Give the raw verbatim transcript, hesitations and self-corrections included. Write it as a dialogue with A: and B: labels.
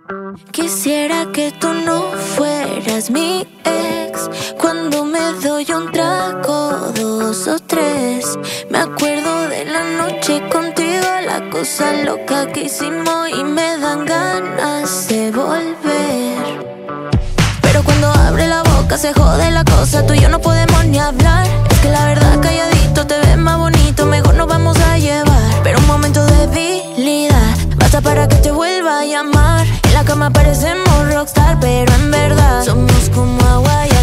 A: Quisiera que tú no fueras mi ex. Cuando me doy un trago, dos o tres, me acuerdo de la noche contigo, la cosa loca que hicimos y me dan ganas de volver. Pero cuando abre la boca se jode la cosa, tú y yo no podemos ni hablar. Es que la verdad calladito te ves más bonito, mejor nos vamos a llevar. Pero un momento de debilidad basta para que te vuelva a llamar. En la cama parecemos rockstar, pero en verdad somos como agua y